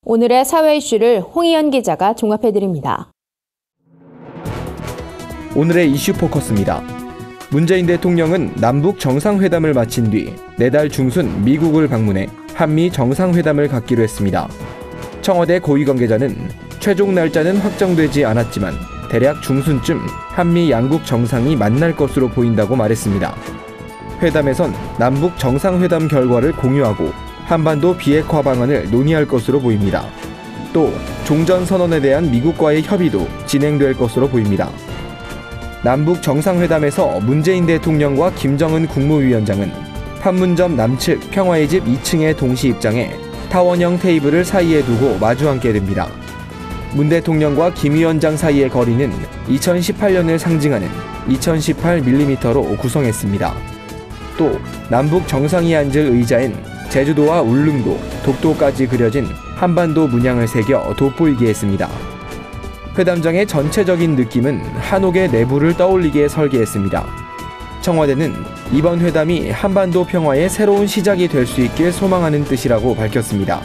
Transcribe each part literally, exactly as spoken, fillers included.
오늘의 사회 이슈를 홍희연 기자가 종합해드립니다. 오늘의 이슈 포커스입니다. 문재인 대통령은 남북 정상회담을 마친 뒤 내달 중순 미국을 방문해 한미 정상회담을 갖기로 했습니다. 청와대 고위 관계자는 최종 날짜는 확정되지 않았지만 대략 중순쯤 한미 양국 정상이 만날 것으로 보인다고 말했습니다. 회담에선 남북 정상회담 결과를 공유하고 한반도 비핵화 방안을 논의할 것으로 보입니다. 또 종전선언에 대한 미국과의 협의도 진행될 것으로 보입니다. 남북 정상회담에서 문재인 대통령과 김정은 국무위원장은 판문점 남측 평화의 집 이 층에 동시 입장해 타원형 테이블을 사이에 두고 마주 앉게 됩니다. 문 대통령과 김 위원장 사이의 거리는 이천십팔 년을 상징하는 이천십팔 밀리미터로 구성했습니다. 또 남북 정상이 앉을 의자엔 제주도와 울릉도, 독도까지 그려진 한반도 문양을 새겨 돋보이게 했습니다. 회담장의 전체적인 느낌은 한옥의 내부를 떠올리게 설계했습니다. 청와대는 이번 회담이 한반도 평화의 새로운 시작이 될 수 있길 소망하는 뜻이라고 밝혔습니다.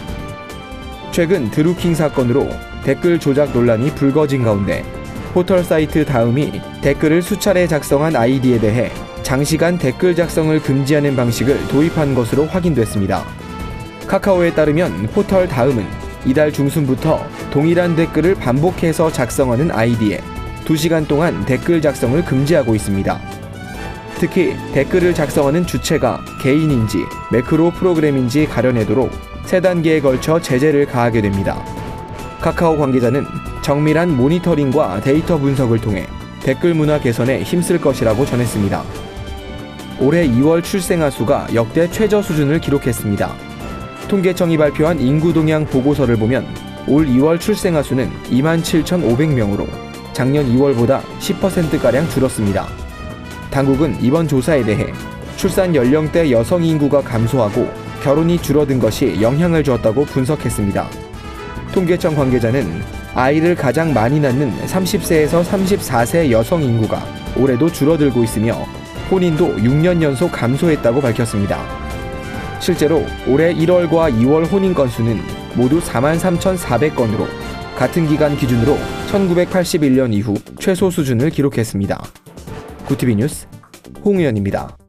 최근 드루킹 사건으로 댓글 조작 논란이 불거진 가운데 포털 사이트 다음이 댓글을 수차례 작성한 아이디에 대해 장시간 댓글 작성을 금지하는 방식을 도입한 것으로 확인됐습니다. 카카오에 따르면 포털 다음은 이달 중순부터 동일한 댓글을 반복해서 작성하는 아이디에 두 시간 동안 댓글 작성을 금지하고 있습니다. 특히 댓글을 작성하는 주체가 개인인지 매크로 프로그램인지 가려내도록 세 단계에 걸쳐 제재를 가하게 됩니다. 카카오 관계자는 정밀한 모니터링과 데이터 분석을 통해 댓글 문화 개선에 힘쓸 것이라고 전했습니다. 올해 이월 출생아 수가 역대 최저 수준을 기록했습니다. 통계청이 발표한 인구동향 보고서를 보면 올 이월 출생아 수는 이만 칠천오백 명으로 작년 이월보다 십 퍼센트가량 줄었습니다. 당국은 이번 조사에 대해 출산 연령대 여성 인구가 감소하고 결혼이 줄어든 것이 영향을 주었다고 분석했습니다. 통계청 관계자는 아이를 가장 많이 낳는 삼십 세에서 삼십사 세 여성 인구가 올해도 줄어들고 있으며 혼인도 육 년 연속 감소했다고 밝혔습니다. 실제로 올해 일월과 이월 혼인 건수는 모두 사만 삼천사백 건으로 같은 기간 기준으로 천구백팔십일 년 이후 최소 수준을 기록했습니다. 구티비 뉴스 홍의연입니다.